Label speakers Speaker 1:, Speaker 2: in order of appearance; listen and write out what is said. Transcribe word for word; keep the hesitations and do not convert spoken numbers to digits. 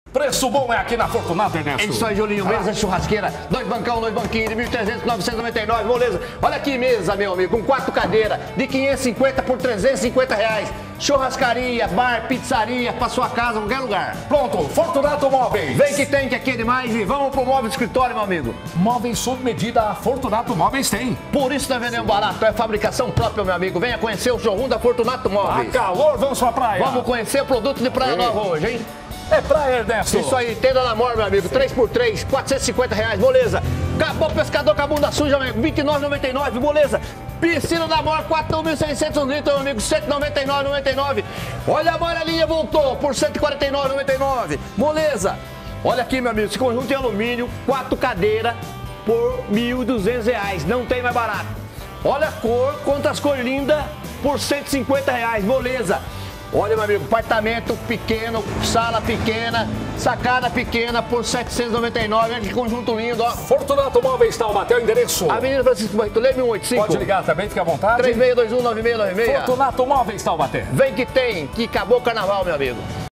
Speaker 1: Preço bom é aqui na Fortunato, Ernesto.
Speaker 2: É isso aí, Julinho. Mesa churrasqueira, dois bancão, dois banquinhos de mil e trezentos, novecentos e noventa e nove, moleza. Olha aqui, mesa, meu amigo, com quatro cadeiras de quinhentos e cinquenta por trezentos e cinquenta reais. Churrascaria, bar, pizzaria, pra sua casa, qualquer lugar.
Speaker 1: Pronto, Fortunato Móveis.
Speaker 2: Vem que tem, que aqui é demais. E vamos pro móvel de escritório, meu amigo.
Speaker 1: Móveis sob medida, a Fortunato Móveis tem.
Speaker 2: Por isso nós vendemos barato, é fabricação própria, meu amigo. Venha conhecer o showroom da Fortunato Móveis.
Speaker 1: Tá calor, vamos pra praia.
Speaker 2: Vamos conhecer o produto de Praia Nova hoje, hein?
Speaker 1: É praia, Ernesto.
Speaker 2: Isso aí, tenda na Mor, meu amigo, três por três, quatrocentos e cinquenta reais, moleza. Acabou pescador com a bunda suja, meu amigo, vinte e nove reais e noventa e nove centavos, moleza. Piscina da Mor, quatro mil e seiscentos litros, meu amigo, cento e noventa e nove reais e noventa e nove centavos. Olha a amarelinha, voltou por cento e quarenta e nove reais e noventa e nove centavos, moleza. Olha aqui, meu amigo, esse conjunto de alumínio, quatro cadeiras por mil e duzentos reais, não tem mais barato. Olha a cor, quantas cores lindas, por cento e cinquenta reais, moleza. Olha, meu amigo, apartamento pequeno, sala pequena, sacada pequena por setecentos e noventa e nove reais. Olha que conjunto lindo, ó.
Speaker 1: Fortunato Móveis, Taubaté, o endereço.
Speaker 2: Avenida Francisco Bartolomeu, mil e oitenta e cinco.
Speaker 1: Pode ligar também, fica à vontade.
Speaker 2: três seis dois um, nove seis nove seis.
Speaker 1: Fortunato Móveis, Taubaté.
Speaker 2: Vem que tem, que acabou o carnaval, meu amigo.